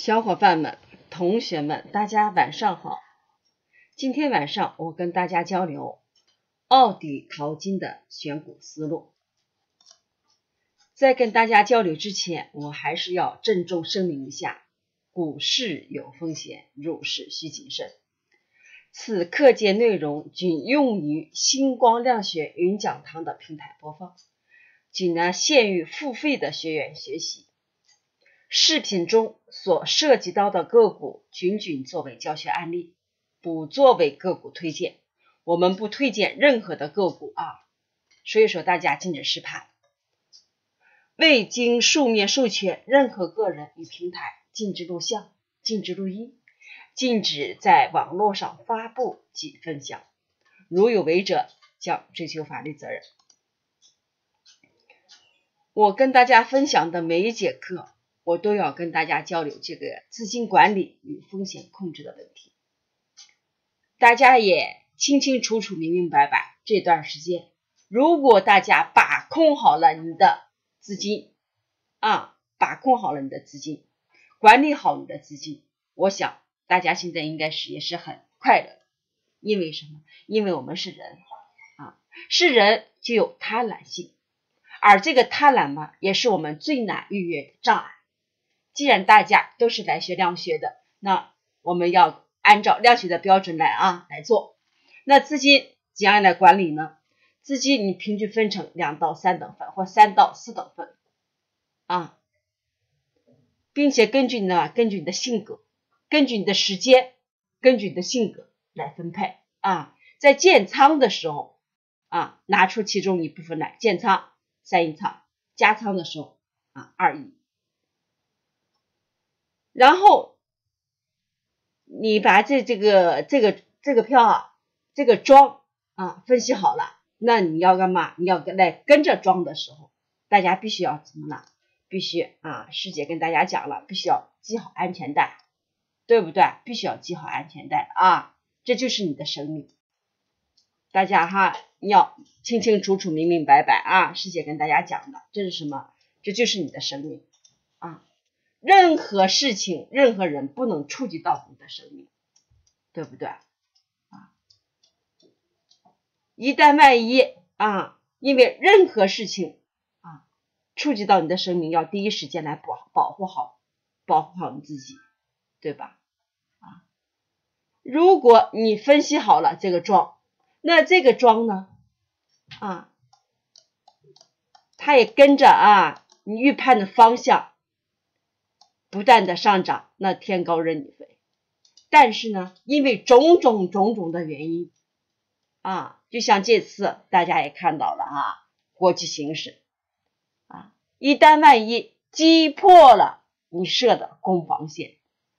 小伙伴们、同学们，大家晚上好。今天晚上我跟大家交流奥底淘金的选股思路。在跟大家交流之前，我还是要郑重声明一下，股市有风险，入市需谨慎。此课件内容仅用于星光量学云讲堂的平台播放，仅限于付费的学员学习。视频中所涉及到的个股仅作为教学案例，不作为个股推荐，我们不推荐任何的个股所以说大家禁止试盘。未经书面授权，任何个人与平台禁止录像、禁止录音，禁止在网络上发布及分享，如有违者将追究法律责任。我跟大家分享的每一节课，我都要跟大家交流这个资金管理与风险控制的问题。大家也清清楚楚、明明白白，这段时间，如果大家把控好了你的资金把控好了你的资金，管理好你的资金，我想大家现在应该也是很快乐的。因为什么？因为我们是人是人就有贪婪性，而这个贪婪嘛，也是我们最难逾越的障碍。既然大家都是来学量学的，那我们要按照量学的标准来做。那资金怎样来管理呢？资金你平均分成2到3等份或3到4等份并且根据你的性格，根据你的时间，根据你的性格来分配在建仓的时候拿出其中一部分来建仓3亿仓，加仓的时候2亿。然后你把这个票这个庄分析好了，那你要干嘛？你要来跟着庄的时候，大家必须要怎么呢？必须师姐跟大家讲了，必须要系好安全带，对不对？必须要系好安全带这就是你的生命。大家你要清清楚楚、明明白白师姐跟大家讲的，这是什么？这就是你的生命任何事情、任何人不能触及到你的生命，对不对一旦万一因为任何事情触及到你的生命，要第一时间来保护好你自己，对吧如果你分析好了这个庄，那这个庄呢它也跟着你预判的方向不断的上涨，那天高任你飞。但是呢，因为种种的原因就像这次大家也看到了国际形势一旦万一击破了你设的攻防线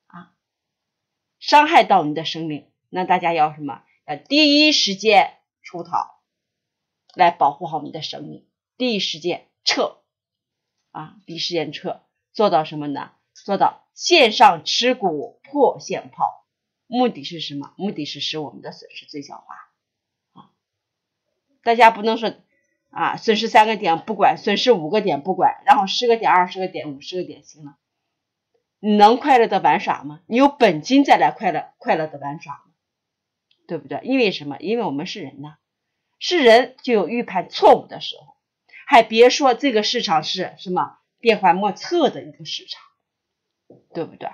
伤害到你的生命，那大家要什么？要第一时间出逃来保护好你的生命，第一时间撤第一时间撤，做到什么呢？做到线上持股破线抛。目的是什么？目的是使我们的损失最小化大家不能说损失3个点不管，损失5个点不管，然后10个点、20个点、50个点行了。你能快乐的玩耍吗？你有本金再来快乐的玩耍吗？对不对？因为什么？因为我们是人是人就有预判错误的时候，还别说这个市场是什么变幻莫测的一个市场，对不对？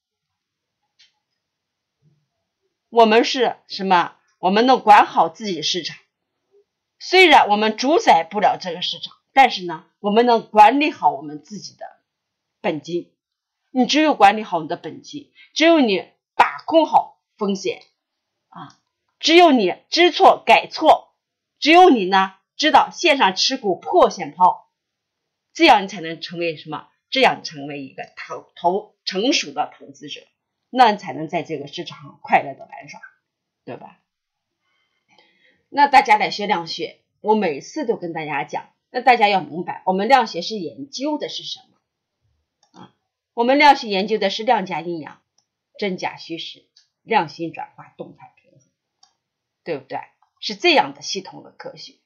我们是什么？我们能管好自己的市场，虽然我们主宰不了这个市场，但是呢，我们能管理好我们自己的本金。你只有管理好你的本金，只有你把控好风险只有你知错改错，只有你知道线上持股破线抛，这样你才能成为什么？这样成为一个成熟的投资者，那你才能在这个市场上快乐的玩耍，对吧？那大家来学量学，我每次都跟大家讲，那大家要明白，我们量学是研究的是什么我们量学研究的是量价阴阳、真假虚实、量心转化、动态平衡，对不对？是这样的系统的科学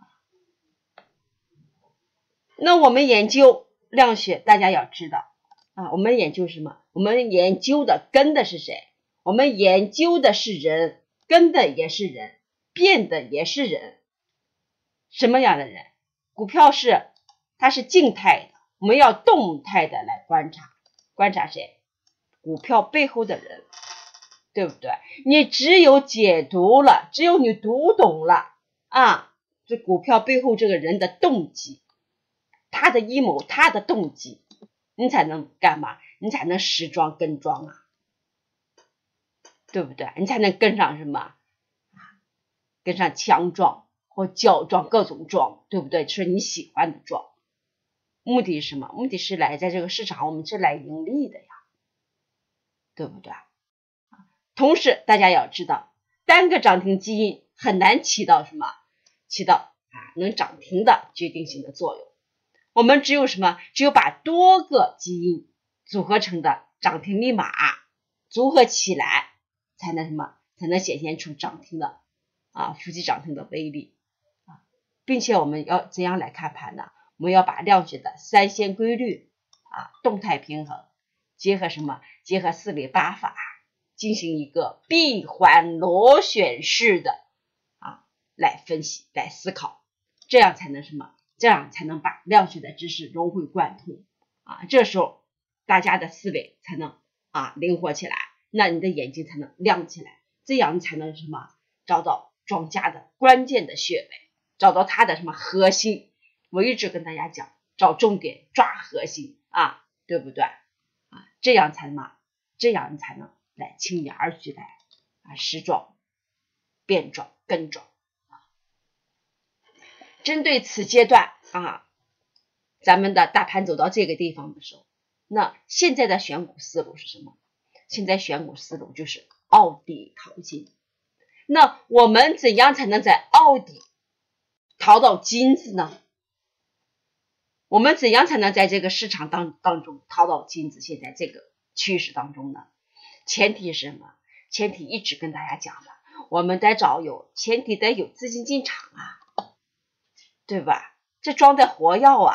那我们研究量学，大家要知道啊，我们研究什么？我们研究的跟的是谁？我们研究的是人，跟的也是人，变的也是人。什么样的人？股票它是静态的，我们要动态的来观察，观察谁？股票背后的人，对不对？你只有解读了，只有你读懂了啊，这股票背后这个人的动机，他的阴谋，他的动机，你才能干嘛？你才能时庄跟庄啊，对不对？你才能跟上什么？跟上强庄或角庄，各种庄，对不对？是你喜欢的庄。目的是什么？目的是来在这个市场，我们是来盈利的呀，对不对？同时大家要知道，单个涨停基因很难起到什么？起到能涨停的决定性的作用。我们只有什么？只有把多个基因组合成的涨停密码组合起来，才能什么？才能显现出涨停的伏击涨停的威力并且我们要怎样来看盘呢？我们要把量学的三线规律动态平衡结合什么？结合四维八法进行一个闭环螺旋式的来分析来思考，这样才能什么？这样才能把量学的知识融会贯通这时候大家的思维才能灵活起来，那你的眼睛才能亮起来，这样你才能什么？找到庄家的关键的穴位，找到它的什么核心。我一直跟大家讲，找重点，抓核心对不对这样才能这样你才能来轻而易举来时庄、变庄、跟庄针对此阶段咱们的大盘走到这个地方的时候，那现在的选股思路是什么？现在选股思路就是凹底淘金。那我们怎样才能在凹底淘到金子呢？我们怎样才能在这个市场当中淘到金子？现在这个趋势当中呢？前提是什么？前提一直跟大家讲的，我们得前提得有资金进场对吧？这庄得活跃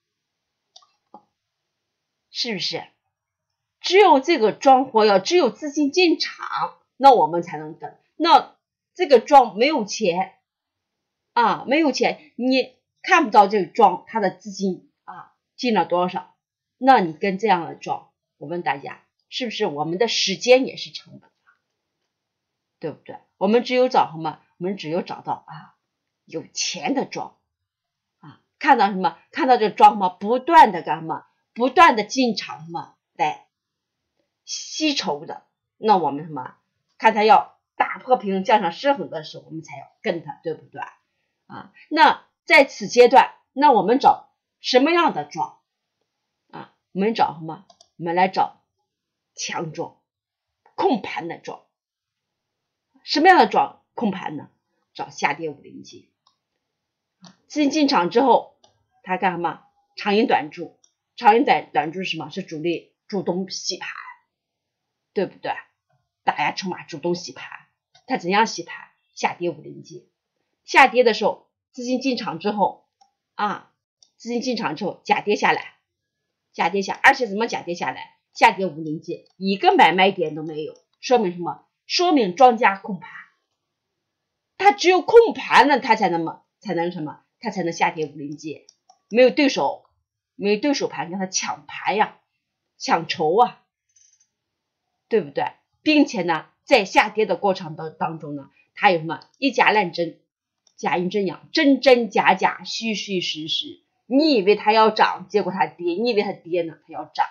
是不是？只有这个庄活跃，只有资金进场，那我们才能跟。那这个庄没有钱没有钱，你看不到这个庄它的资金进了多少，那你跟这样的庄，我问大家，是不是我们的时间也是成本对不对？我们只有找什么？我们只有找到有钱的庄看到什么？看到这庄不断的干嘛？不断的进场来吸筹的，那我们什么？看它要打破平衡向上失衡的时候，我们才要跟它，对不对那在此阶段，那我们找什么样的庄我们找什么？我们来找强庄，控盘的庄。什么样的庄控盘呢？找下跌50节资金进场之后，它干什么？长阴短注。长阴短注是什么？是主力主动洗盘，对不对？打压筹码主动洗盘。它怎样洗盘？下跌50节。下跌的时候，资金进场之后资金进场之后假跌下来，而且怎么假跌下来？下跌50节，一个买卖点都没有，说明什么？说明庄家控盘。它只有控盘了，它才能什么？它才能下跌50节。没有对手盘跟它抢盘抢筹对不对？并且呢，在下跌的过程当中呢，它有什么？以假乱真，假阴真阳，真真假假，虚虚实实。你以为它要涨，结果它跌；你以为它跌呢，它要涨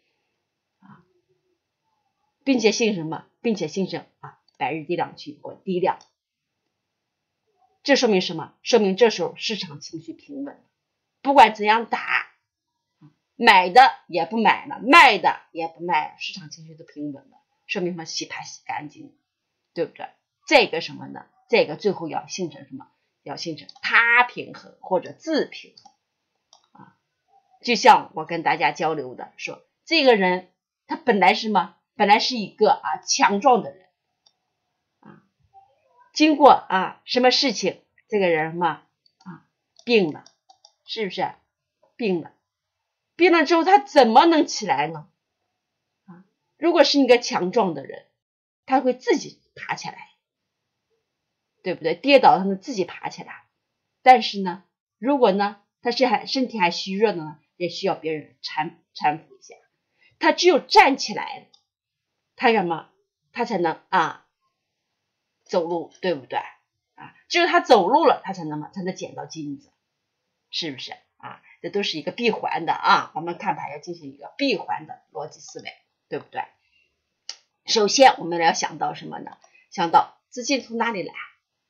并且形成什么？并且形成百日低量区或低量。这说明什么？说明这时候市场情绪平稳，不管怎样打，买的也不买了，卖的也不卖了，市场情绪都平稳了，说明什么？洗盘洗干净了，对不对？这个什么呢？这个最后要形成什么？要形成他平衡或者自平衡就像我跟大家交流的说，这个人他本来是什么？本来是一个强壮的人经过什么事情，这个人病了，是不是？病了之后他怎么能起来呢？ 如果是一个强壮的人，他会自己爬起来，对不对？跌倒他能自己爬起来。但是呢，如果呢他身体还虚弱的呢，也需要别人搀扶一下。他只有站起来了，他什么？他才能走路，对不对？只有他走路了，他才能捡到金子，是不是这都是一个闭环的我们看牌要进行一个闭环的逻辑思维，对不对？首先我们要想到什么呢？想到资金从哪里来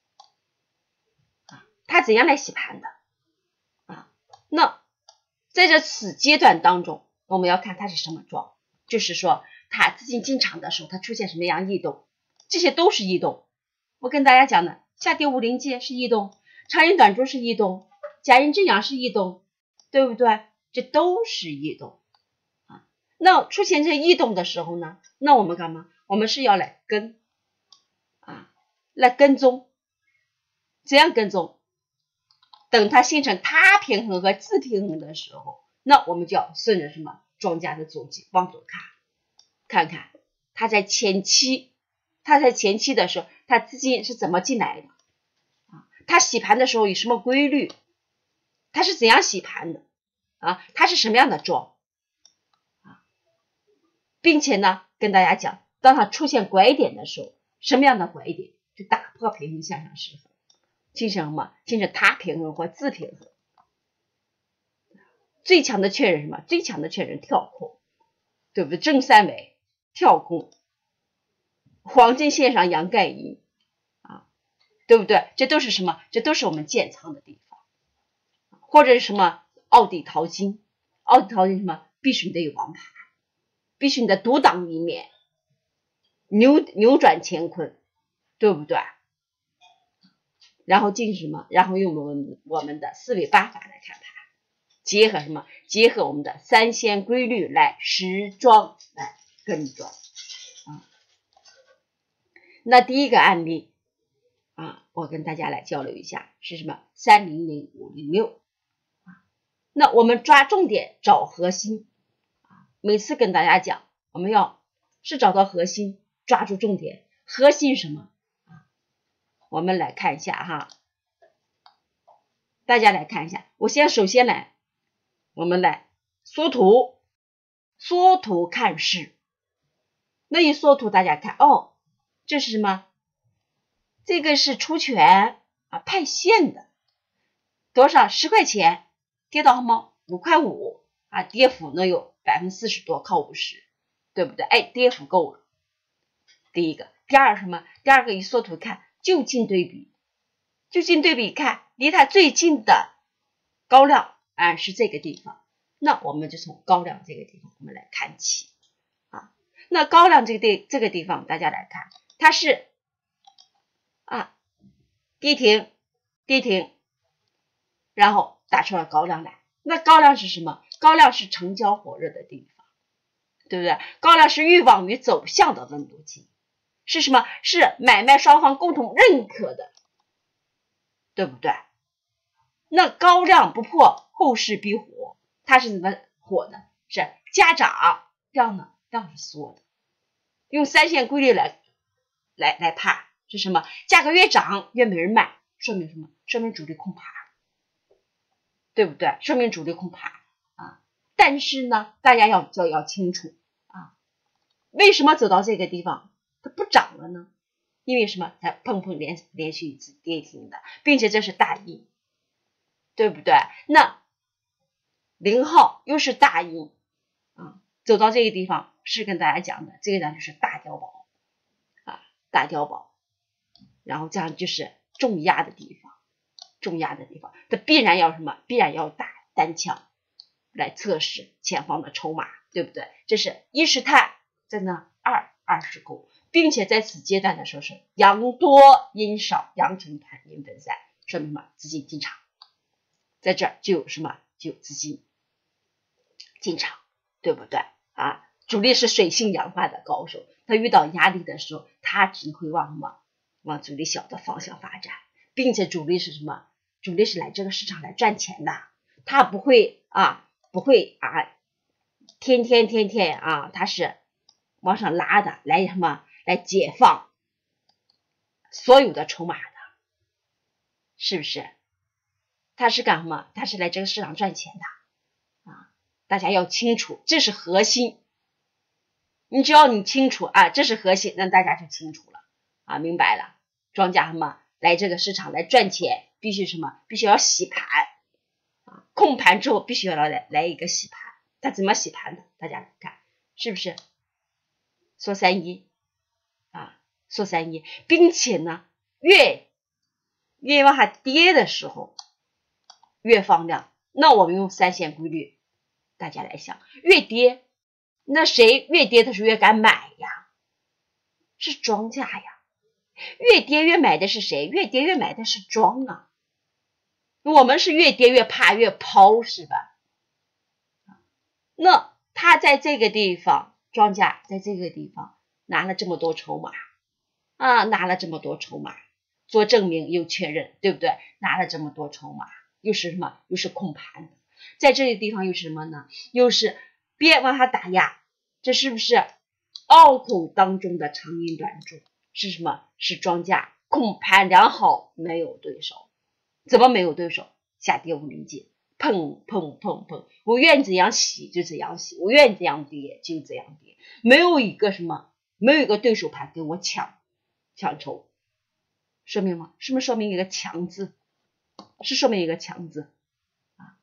他怎样来洗盘的那在这此阶段当中，我们要看它是什么状，就是说它资金进场的时候，它出现什么样异动，这些都是异动。我跟大家讲的，下跌五零阶是异动，长阴短柱是异动，假阴真阳是异动，对不对？这都是异动那出现这异动的时候呢，那我们干嘛？我们是要来来跟踪。怎样跟踪？等它形成他平衡和自平衡的时候，那我们就要顺着什么庄家的足迹往左看看它在前期的时候，它资金是怎么进来的它洗盘的时候有什么规律，它是怎样洗盘的它是什么样的庄并且呢跟大家讲，当它出现拐点的时候，什么样的拐点就打破平衡向上失衡，形成什么？形成他平衡或自平衡。最强的确认什么？最强的确认跳空，对不对？正三维跳空，黄金线上阳盖阴对不对？这都是什么？这都是我们建仓的地方，或者是什么奥底淘金？奥底淘金什么？必须你得有王牌，必须你的独当一面，扭转乾坤，对不对？然后进什么？然后用我们的四维八法来看盘，结合什么？结合我们的三仙规律来实庄来跟庄那第一个案例我跟大家来交流一下是什么？300506那我们抓重点找核心每次跟大家讲，我们要是找到核心，抓住重点。核心是什么我们来看一下大家来看一下。首先我们来缩图看势。那一缩图大家看这是什么？这个是出权派现的，多少？10块钱跌到5块5跌幅呢有40%多，靠50%，对不对？跌幅够了。第一个。第二什么？第二个一缩图看就近对比看离它最近的高量是这个地方，那我们就从高量这个地方我们来看起那高量这个地方大家来看，它是跌停，然后打出了高量来。那高量是什么？高量是成交火热的地方，对不对？高量是欲望与走向的温度计，是什么？是买卖双方共同认可的，对不对？那高量不破，后市必火，它是怎么火的？是加涨，量是缩的。用三线规律来判是什么？价格越涨越没人买，说明什么？说明主力控盘，对不对？说明主力控盘但是呢，大家要清楚为什么走到这个地方它不涨了呢？因为什么？它碰连续一次跌停的，并且这是大阴，对不对？那0号又是大阴走到这个地方是跟大家讲的，这个呢就是大碉堡大碉堡，然后这样就是重压的地方，它必然要什么？必然要打单枪来测试前方的筹码，对不对？这是一是探，在那二是攻，并且在此阶段的时候是阳多阴少，阳成盘阴分散，说明什么？资金进场，在这儿就有什么？就有资金进场，对不对主力是水性杨花的高手，他遇到压力的时候，他只会往什么？往主力小的方向发展，并且主力是什么？主力是来这个市场来赚钱的，他不会天天他是往上拉的，来什么？来解放所有的筹码的，是不是？他是干什么？他是来这个市场赚钱的啊！大家要清楚，这是核心。你只要你清楚啊，这是核心，那大家就清楚了啊，明白了。庄家什么来这个市场来赚钱，必须什么？必须要洗盘啊！控盘之后必须要来一个洗盘。他怎么洗盘的？大家看是不是？缩31啊，缩31，并且呢，越往下跌的时候越放量。那我们用3线规律，大家来想，越跌，那谁越跌他是越敢买呀？是庄家呀。越跌越买的是谁？越跌越买的是庄啊。我们是越跌越怕越抛，是吧？那他在这个地方，庄家在这个地方拿了这么多筹码啊，拿了这么多筹码做证明又确认，对不对？拿了这么多筹码，又是什么？又是控盘的，在这个地方又是什么呢？又是别往下打压，这是不是拗口当中的长阴短柱？是什么？是庄家控盘良好，没有对手。怎么没有对手？下跌无理解，砰砰砰砰，我愿怎样洗就怎样洗，我愿怎样跌就怎样跌，没有一个什么，没有一个对手盘跟我抢筹，说明吗？是不是说明一个强字？是说明一个强字啊，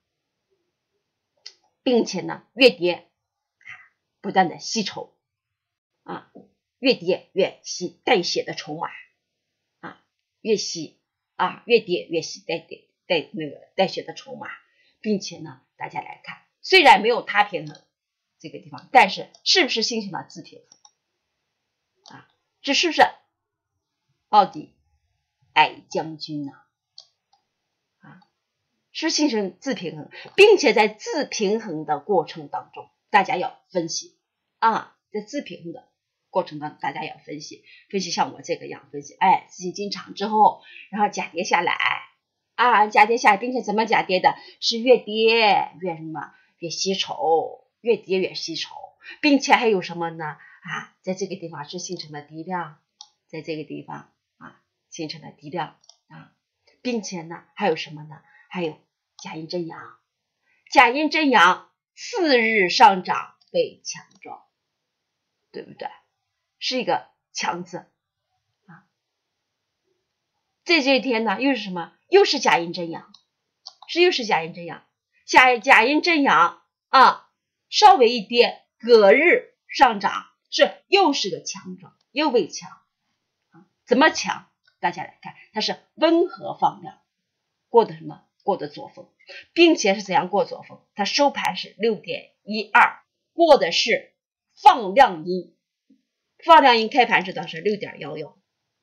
并且呢，越跌不断的吸筹啊，越跌越吸带血的筹码啊，越吸啊，越跌越吸带血的筹码，并且呢，大家来看，虽然没有它平衡这个地方，但是是不是形成了自平衡啊？这是不是奥迪矮将军呢？啊，是形成自平衡，并且在自平衡的过程当中，大家要分析啊，在自平衡的过程当中，大家要分析像我这个样分析，哎，资金进场之后，然后假跌下来啊，假跌下来，并且怎么假跌的？是越跌越什么？越吸筹，越跌越吸筹，并且还有什么呢？啊，在这个地方是形成了低量，在这个地方啊形成了低量啊，并且呢还有什么呢？还有假阴真阳，假阴真阳4日上涨被强壮，对不对？是一个强字啊。这一天呢又是什么？又是假阴真阳，又是假阴真阳，假阴真阳啊，稍微一跌，隔日上涨，又是个强壮，又被强啊。怎么强？大家来看，它是温和放量，过的什么？过的左峰，并且是怎样过左峰？它收盘是 6.12， 过的是放量阴，放量阴开盘知道是 6.11，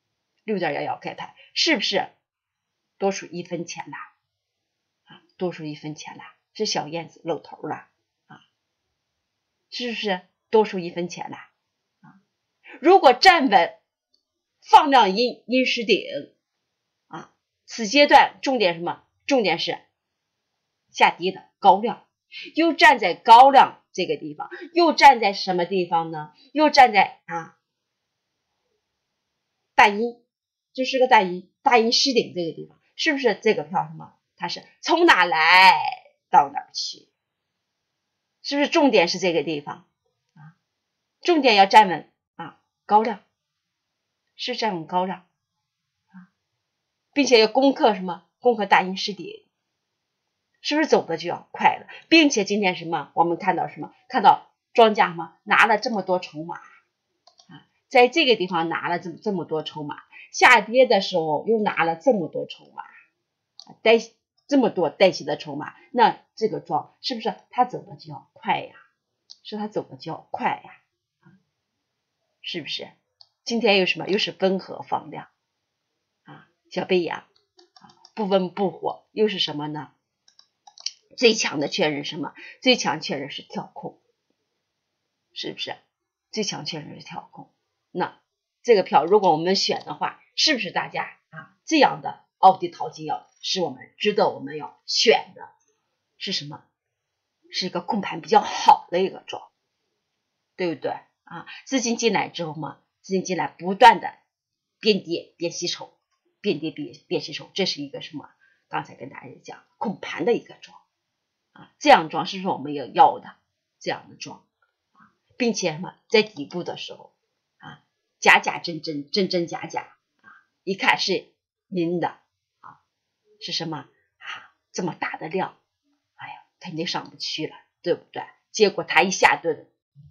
6.11开盘，是不是多数1分钱了啊？多数1分钱了，是小燕子露头了啊，是不是多数1分钱了啊？如果站稳放量阴，阴实顶啊，此阶段重点什么？重点是下跌的高量，又站在高量这个地方，又站在什么地方呢？又站在大阴，这是个大阴失顶这个地方，是不是这个票什么？它是从哪来到哪儿去？是不是重点是这个地方啊？重点要站稳高量，是站稳高量啊，并且要攻克什么？攻克大阴失顶，是不是走的就要快了？并且今天什么？我们看到什么？看到庄家嘛拿了这么多筹码啊，在这个地方拿了这么多筹码，下跌的时候又拿了这么多筹码，这么多带血的筹码，那这个庄是不是它走的就要快呀？是它走的就要快呀？是不是？今天又什么？又是温和放量啊，小背阳不温不火，又是什么呢？最强的确认什么？最强确认是跳空，是不是？最强确认是跳空。那这个票如果我们选的话，是不是大家这样的奥迪淘金要是我们值得我们要选的？是什么？是一个控盘比较好的一个庄，对不对资金进来之后嘛，资金进来不断的变跌变吸筹，变跌变吸筹，这是一个什么？刚才跟大家讲控盘的一个庄这样庄是我们要的这样的庄并且什么在底部的时候假假真真真真假假一看是阴的是什么这么大的量，哎呀，肯定上不去了，对不对？结果它一下蹲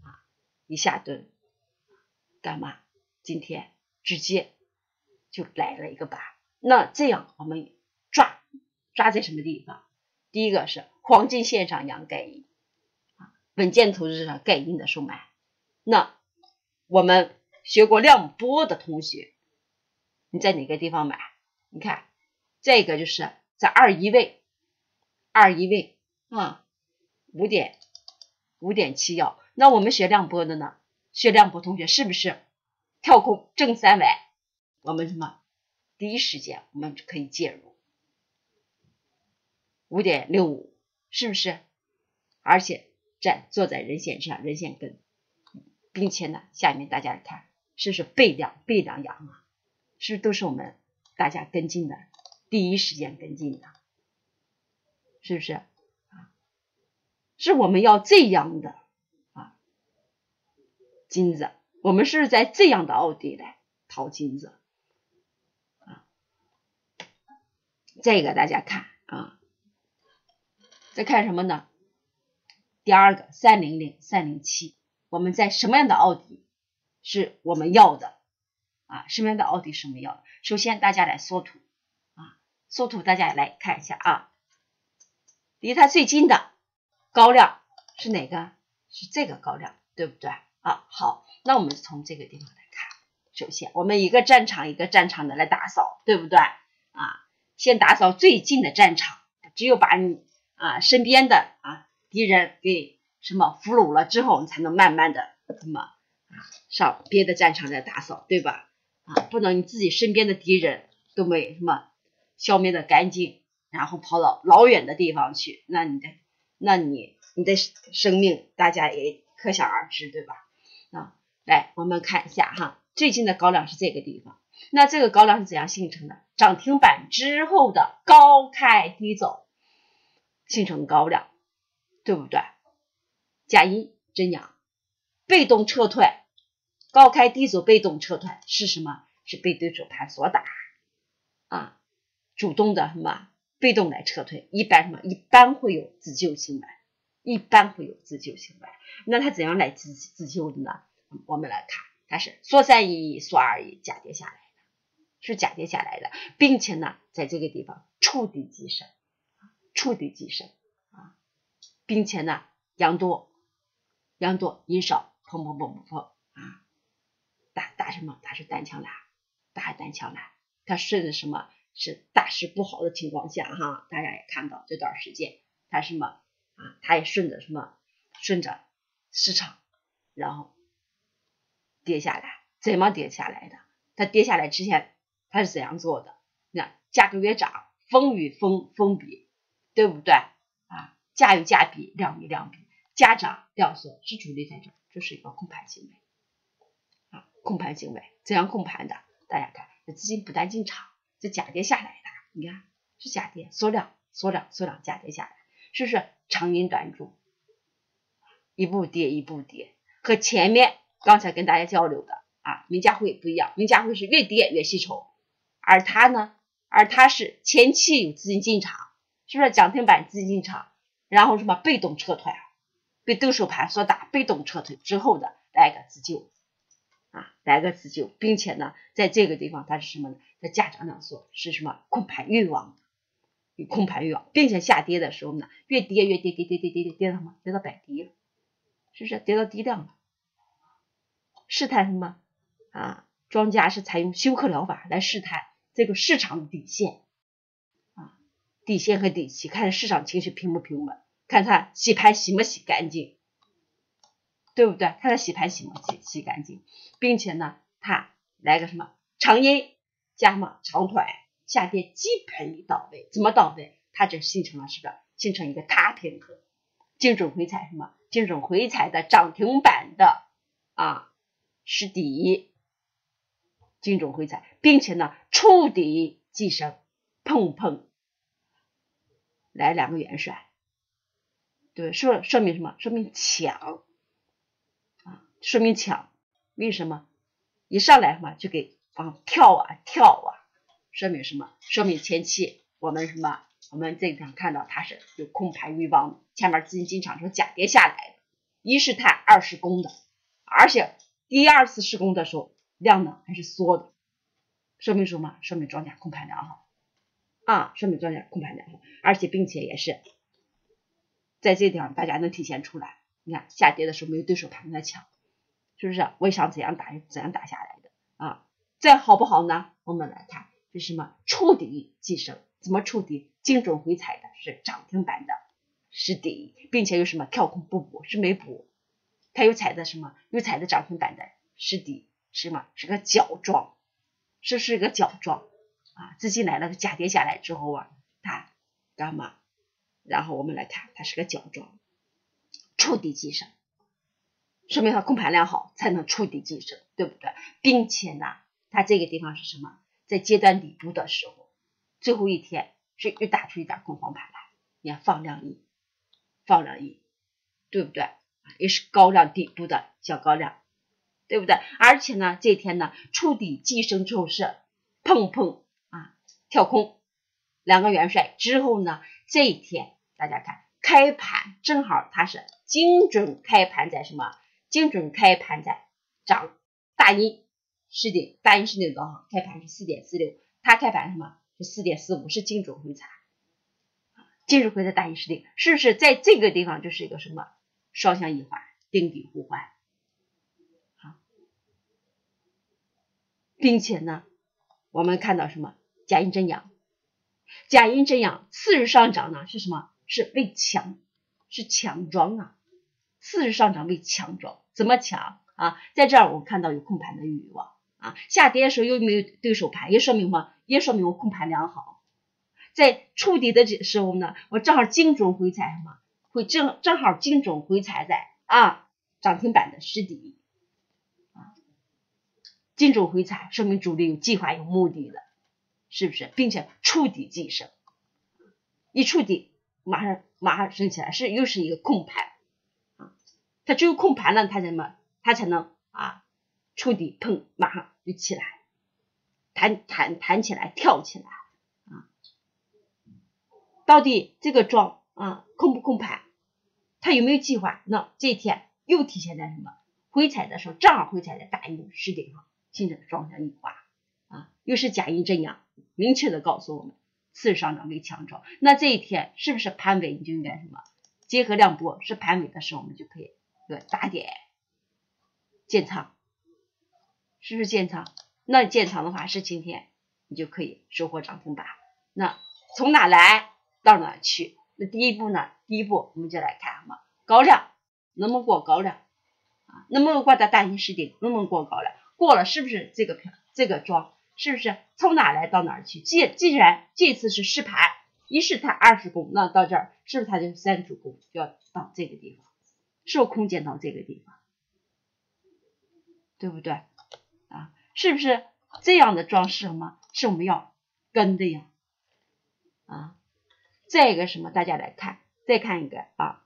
干嘛？今天直接就来了一个8，那这样我们抓在什么地方？第一个是黄金线上阳盖阴稳健投资上盖阴的收买。那我们学过量波的同学，你在哪个地方买？你看这个就是在21位5.71。那我们学量波的呢？学量波同学是不是跳空正3尾？我们什么第一时间我们可以介入5.65，是不是？而且坐在人线上，人线根，并且呢，下面大家看是不是背量阳是不是都是我们大家跟进的，第一时间跟进的，是不是？是我们要这样的金子，我们是在这样的奥迪来淘金子这个大家看再看什么呢？第二个300、307，我们在什么样的奥迪是我们要的什么样的奥迪是我们要的？首先大家来缩图缩图，大家来看一下离它最近的高量是哪个？是这个高量，对不对好，那我们从这个地方来看，首先我们一个战场一个战场的来打扫，对不对先打扫最近的战场，只有把你身边的敌人给什么俘虏了之后，你才能慢慢的什么上别的战场再打扫，对吧不能你自己身边的敌人都没什么消灭的干净，然后跑到老远的地方去，那你的生命大家也可想而知，对吧来我们看一下最近的高量是这个地方，那这个高量是怎样形成的？涨停板之后的高开低走形成高量，对不对？假阴真阳，被动撤退，高开低走被动撤退是什么？是被对手盘所打主动的什么被动来撤退，一般会有自救行为，那它怎样来自救的呢？我们来看，它是缩311缩21假跌下来的，是假跌下来的，并且呢在这个地方触底即升并且呢阳多阴少砰打什么？打是单枪来，它是什么？是大势不好的情况下大家也看到这段时间它什么它也顺着市场然后跌下来。怎么跌下来的？它跌下来之前它是怎样做的？那价格越涨风与风比，对不对价与价比，量与量比，价涨量缩是主力在这，这是一个控盘行为怎样控盘的？大家看这资金不但进场，这假跌下来的，你看是假跌缩量假跌下来，是不是长阴短柱一步跌，和前面刚才跟大家交流的明家汇不一样，明家汇是越跌越吸筹，而它是前期有资金进场，是不是涨停板资金进场，然后什么被动撤退被对手盘所打，被动撤退之后的来个自救并且呢在这个地方它是什么呢？在价涨量缩是什么？控盘欲望，并且下跌的时候呢越跌跌到什么？跌到百低了，是不是跌到低量了？试探什么庄家是采用休克疗法来试探这个市场的底线底线和底气，看市场情绪平不平稳，看它洗盘洗没洗干净，对不对？看它洗盘洗没洗干净，并且呢它来个什么长阴加什么长腿下跌基本已到位，怎么到位？它这形成了是不是形成一个踏平衡，精准回踩的涨停板的失底，精准回踩，并且呢触底即升，碰碰来2个元帅，对，说明什么？说明强啊，说明强。为什么？一上来嘛就给跳啊，说明什么？说明前期我们这场看到它是有控盘欲望的，前面资金进场时候假跌下来的，一是它2是攻的，而且第2次施攻的时候量呢还是缩的，说明什么？说明庄家控盘良好啊，说明庄家控盘良好，而且并且也是在这地方大家能体现出来。你看下跌的时候没有对手盘的强，是不是？我想怎样打下来的啊？再好不好呢？我们来看是什么？触底即升，怎么触底？精准回踩的是涨停板的失底，并且有什么跳空不补，是没补，它有踩的什么？有踩的涨停板的失底，是什么？是个角状，是个角状啊！资金来了，假跌下来之后啊，它干嘛？然后我们来看，它是个角状，触底即升，说明它控盘量好，才能触底即升，对不对？并且呢，它这个地方是什么？在阶段底部的时候，最后一天是又打出一点恐慌盘来，你看放量一，对不对？也是高量底部的小高量，对不对？而且呢，这天呢触底即升之后是碰碰啊跳空2个元帅之后呢，这一天大家看开盘正好它是精准开盘在什么？精准开盘在涨大阴失顶，大阴失顶多少？开盘是 4.46， 它开盘什么？是 4.45， 是精准回踩，精准回踩大阴失顶，是不是在这个地方就是一个什么？双向一环，顶底互换，并且呢，我们看到什么？假阴真阳，假阴真阳次日上涨呢是什么？是为强，是强庄啊！次日上涨为强庄，怎么强啊？在这儿我看到有控盘的欲望啊，下跌的时候又没有对手盘，也说明什么？也说明我控盘良好。在触底的时候呢，我正好精准回踩什么？会正好精准回踩在涨停板的失底啊，精准回踩说明主力有计划有目的的，是不是？并且触底即升，一触底马上升起来，又是一个控盘啊，它只有控盘了，它才能触底碰马上就起来，弹起来跳起来啊。到底这个庄控不控盘，它有没有计划？那这一天又体现在什么？回踩的时候正好回踩在大阴失顶上，形成双向一滑又是假阴真阳，明确的告诉我们次日上涨为强庄。那这一天是不是盘尾你就应该什么？结合量波是盘尾的时候，我们就可以打点建仓，是不是建仓？那建仓的话是今天你就可以收获涨停板。那从哪来到哪去？那第一步我们就来看什么？高量能不能过高量能不能过到大阴失顶？能不能过高量？过了是不是这个庄是不是从哪来到哪去？既然这次是试盘，一是它20攻，那到这儿是不是它就3主攻就要到这个地方？是不是空间到这个地方？对不对是不是这样的庄是什么？是我们要跟的呀再一个什么？大家来看，再看一个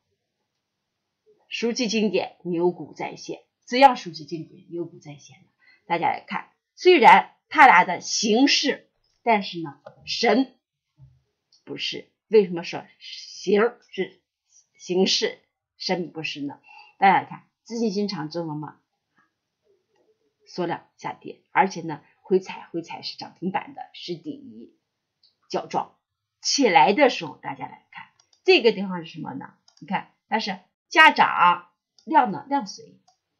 熟悉经典，牛股再现。怎样熟悉经典，牛股再现呢？大家来看，虽然它俩的形式，但是呢，神不是。为什么说形是形式，神不是呢？大家来看，资金进场之后嘛，缩量下跌，而且呢，回踩是涨停板的失底角状。起来的时候，大家来看这个地方是什么呢？你看它是价涨量呢量随，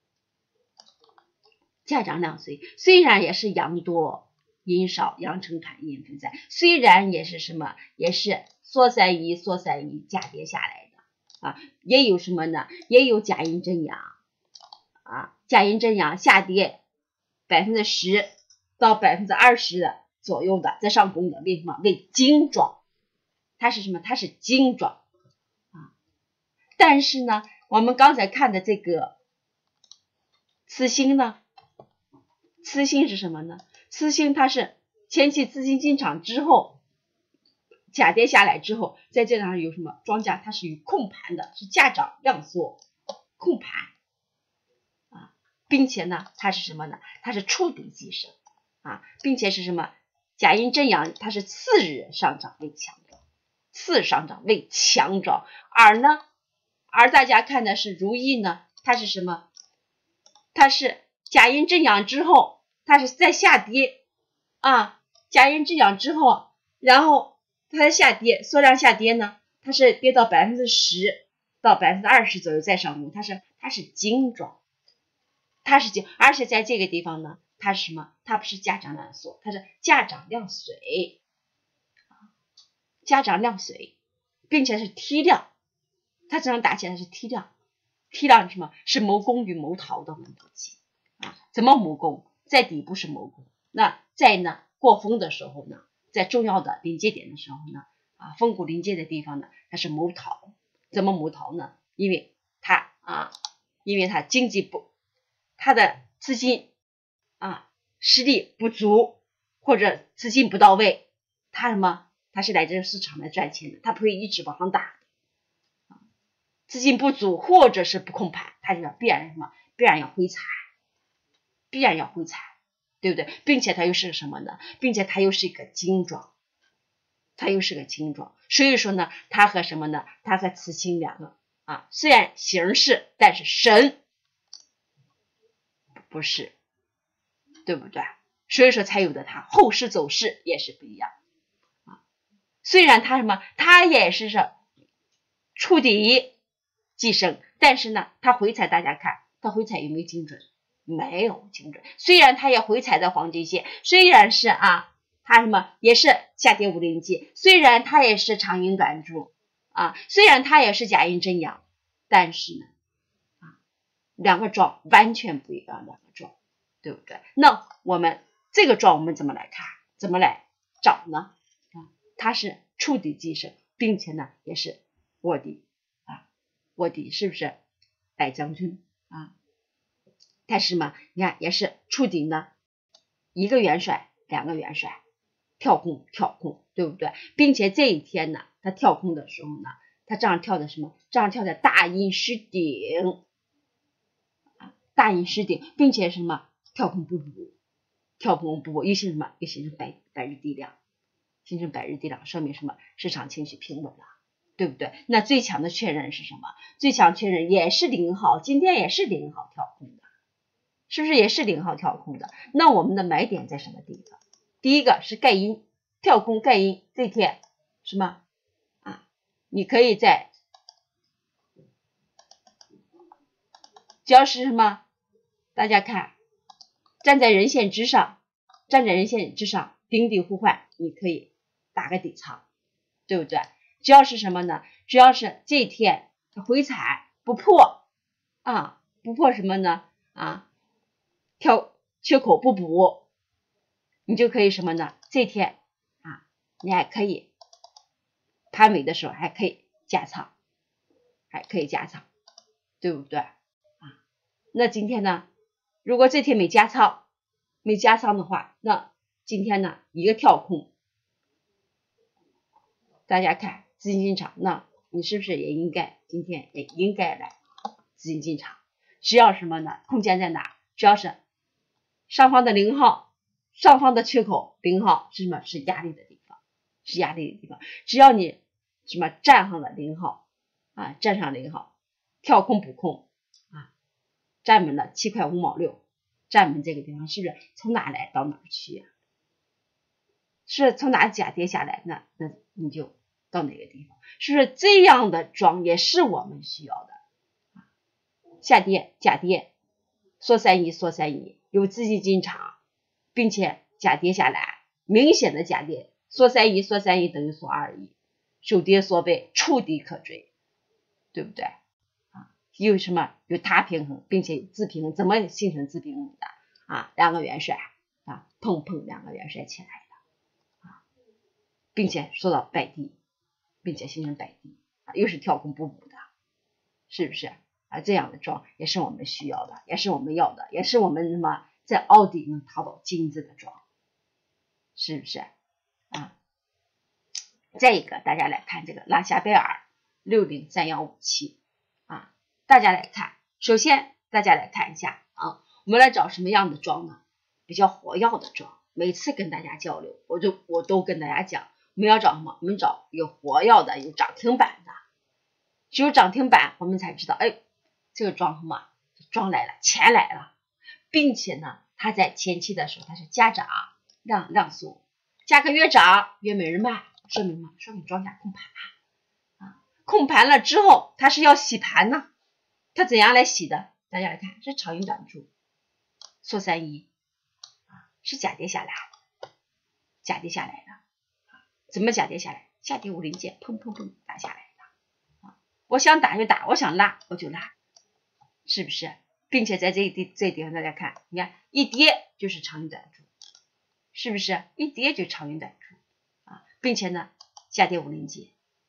价涨量随，虽然也是阳多阴少，阳成盘阴分散，虽然也是什么，也是缩三一假跌下来的也有什么呢？也有假阴真阳假阴真阳下跌10%到20%的左右的在上攻的，为什么？为精庄，它是什么？它是精庄但是呢，我们刚才看的这个次星呢， 次星是什么呢？次星它是前期资金进场之后，假跌下来之后，在这上有什么庄家，它是与控盘的，是价涨量缩控盘啊，并且呢，它是什么呢？它是触底即升啊，并且是什么？甲阴真阳，它是次日上涨为强壮，次日上涨为强壮，而大家看的是如意呢，它是什么？它是甲阴真阳之后，它是在下跌啊，甲阴真阳之后，然后它的下跌，缩量下跌呢，它是跌到10%到20%左右再上攻，它是精壮，它是精，而且在这个地方呢，它是什么？它不是价涨量缩，它是价涨量随，价涨量随，并且是梯量，它这样打起来是梯量，梯量是什么？是谋攻与谋逃的问题啊？怎么谋攻？在底部是谋攻，那在呢过峰的时候呢，在重要的临界点的时候呢，峰谷临界的地方呢，它是谋逃。怎么谋逃呢？因为它经济不，它的资金实力不足或者资金不到位，它什么？它是来这个市场来赚钱的，它不会一直往上打的。资金不足或者是不控盘，它就必然什么？必然要回踩，必然要回踩，对不对？并且它又是什么呢？并且它又是一个精壮，它又是个精壮，所以说呢，它和什么呢？它和次星两个虽然形式，但是神不是，对不对？所以说才有的它后市走势也是不一样虽然它什么，它也是触底即升，但是呢，它回踩大家看，它回踩有没有精准？没有精准。虽然它也回踩在黄金线，虽然是它什么也是下跌无临界，虽然它也是长阴短柱虽然它也是甲阴真阳，但是呢两个状完全不一样，两个状，对不对？那我们这个状我们怎么来看？怎么来找呢？它是触底即升，并且呢也是卧底卧底是不是？百将军它是什么？你看也是触底呢，一个元帅，两个元帅，跳空，对不对？并且这一天呢，它跳空的时候呢，它这样跳的什么？这样跳的大阴失顶大阴失顶，并且什么？跳空不补，又形成什么？又形成百日低量，形成百日低量，说明什么？市场情绪平稳了，对不对？那最强的确认是什么？最强确认也是0号，今天也是0号跳空的，是不是也是0号跳空的？那我们的买点在什么地方？第一个是盖阴，跳空盖阴，这天什么你可以在只要是什么？大家看，站在人线之上，顶底互换，你可以打个底仓，对不对？只要是什么呢？只要是这一天回踩不破不破什么呢？跳缺口不补，你就可以什么呢？这一天你还可以盘尾的时候还可以加仓，对不对？那今天呢？如果这天没加仓的话，那今天呢一个跳空，大家看资金进场，那你是不是也应该今天也应该来资金进场？只要什么呢？空间在哪？只要是上方的0号，上方的缺口0号是什么？是压力的地方，只要你什么站上了0号站上0号，跳空补空站稳了7块5毛6，站稳这个地方，是不是从哪来到哪去是从哪假跌下来，那你就到哪个地方，是不是这样的庄也是我们需要的下跌假跌缩3有资金进场，并且假跌下来，明显的假跌，缩3等于缩2收跌缩背，触底可追，对不对有什么？有它平衡，并且自平衡，怎么形成自平衡的两个元帅碰两个元帅起来的并且说到败地，并且形成败地又是跳空不补的，是不是这样的庄也是我们需要的，也是我们要的，也是我们什么在奥底能淘到金子的庄，是不是啊？再一个，大家来看这个拉夏贝尔603157啊，大家来看，首先大家来看一下啊，我们来找什么样的庄呢？比较活跃的庄。每次跟大家交流，我都跟大家讲，我们要找什么？我们找有活跃的，有涨停板的。只有涨停板，我们才知道，哎，这个庄什么？庄来了，钱来了，并且呢，它在前期的时候它是加涨量缩，价格越涨越没人卖，说明吗？说明庄家控盘啊，控盘了之后，它是要洗盘呢，它怎样来洗的？大家来看，是长阴短柱，缩31啊，是假跌下来的，怎么假跌下来？下跌50线，砰砰砰打下来的啊！我想打就打，我想拉我就拉，是不是？并且在这地方大家看，你看一跌就是长阴短柱，是不是？一跌就长阴短柱啊，并且呢下跌50线，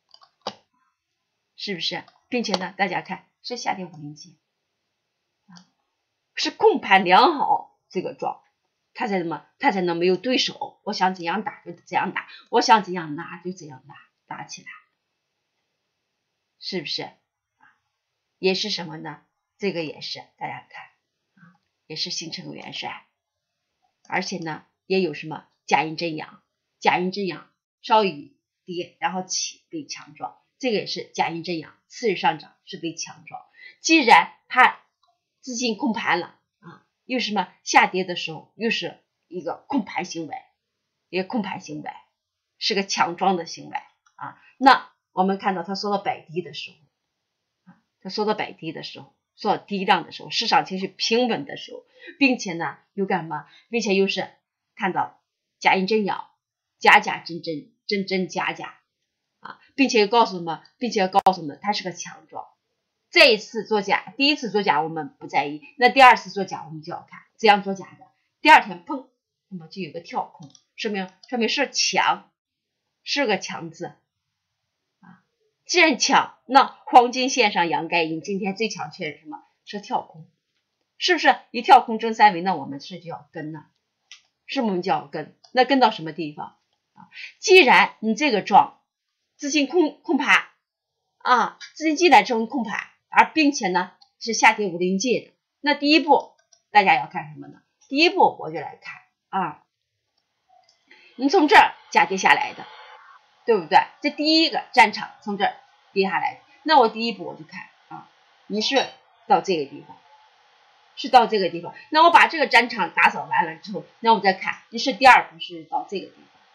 是不是？并且呢大家看是下跌50线啊，是控盘良好这个庄。他才什么？他才能没有对手。我想怎样打就怎样打，我想怎样拉就怎样拉，打起来，是不是？也是什么呢？这个也是大家看啊，也是形成元帅，而且呢也有什么假阴真阳，假阴真阳稍一跌然后起被强壮，这个也是假阴真阳，次日上涨是被强壮。既然它资金控盘了。又是什么？下跌的时候又是一个控盘行为，一个控盘行为，是个强壮的行为啊。那我们看到它缩到百低的时候，它缩到百低的时候，缩到低量的时候，市场情绪平稳的时候，并且呢又干嘛？并且又是看到假阴真阳，假假真真，真真假假啊，并且告诉我们，它是个强壮。这一次作假，第一次作假我们不在意，那第二次作假我们就要看怎样作假的。第二天砰，那么就有个跳空，说明是强，是个强字啊。既然强，那黄金线上阳盖阴，今天最强却是什么？是跳空，是不是？一跳空争三维，那我们是就要跟呢？是不是我们就要跟？那跟到什么地方啊？既然你这个庄资金控盘啊，资金进来之后控盘。而并且呢是下跌50界的，那第一步大家要看什么呢？第一步我就来看啊，你从这儿假跌下来的，对不对？这第一个战场从这儿跌下来的，那我第一步我就看啊，你是到这个地方，那我把这个战场打扫完了之后，那我再看你是第二步是到这个地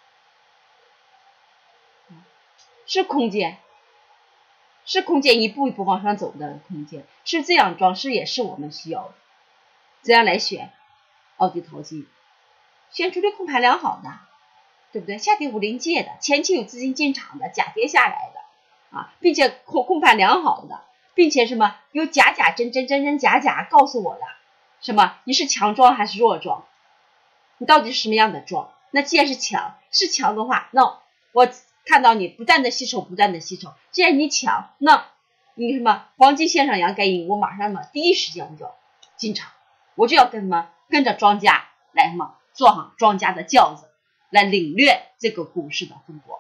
方，是空间。是空间一步一步往上走的空间，是这样装饰也是我们需要的。怎样来选？奥迪淘金，选主力控盘良好的，对不对？下跌50界的，前期有资金进场的，假跌下来的啊，并且控盘良好的，并且什么有假假真真真真假假告诉我的什么？你是强庄还是弱庄？你到底是什么样的庄？那既然是强的话，那我看到你不断的吸收，既然你强，那你什么黄金线上阳盖阴，我马上嘛第一时间我就要进场，我就要跟着庄家来坐上庄家的轿子，来领略这个股市的风波，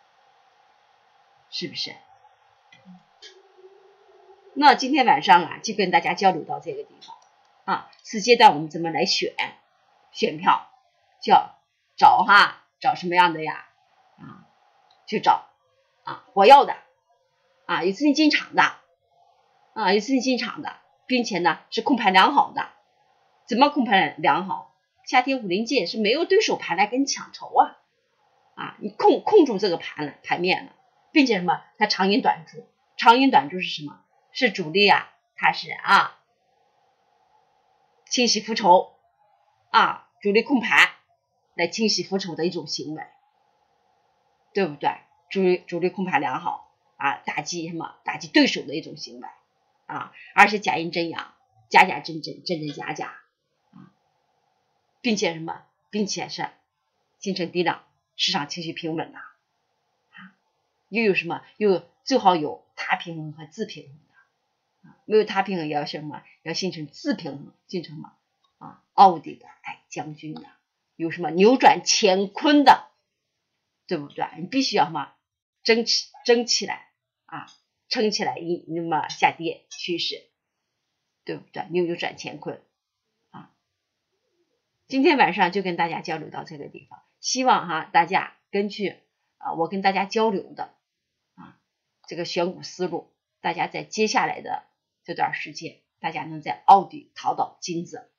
是不是？那今天晚上啊，就跟大家交流到这个地方啊。此阶段我们怎么来选票？就要找什么样的呀？啊，去找活跃的有资金进场的并且呢是控盘良好的。怎么控盘良好？下跌50界是没有对手盘来跟你抢筹你控住这个盘面了，并且什么？它长阴短柱是什么？是主力它是清洗浮筹主力控盘来清洗浮筹的一种行为，对不对？主力控盘良好打击对手的一种行为而是假阴真阳，假假真真，真真假假并且什么？并且是形成低量，市场情绪平稳又有什么？又最好有他平衡和自平衡的没有他平衡也要什么？要形成自平衡，形成奥底的将军的，有什么扭转乾坤的，对不对？你必须要争起来撑起来，那么下跌趋势，对不对？扭转乾坤今天晚上就跟大家交流到这个地方，希望大家根据我跟大家交流的这个选股思路，大家在接下来的这段时间，大家能在奥底淘到金子。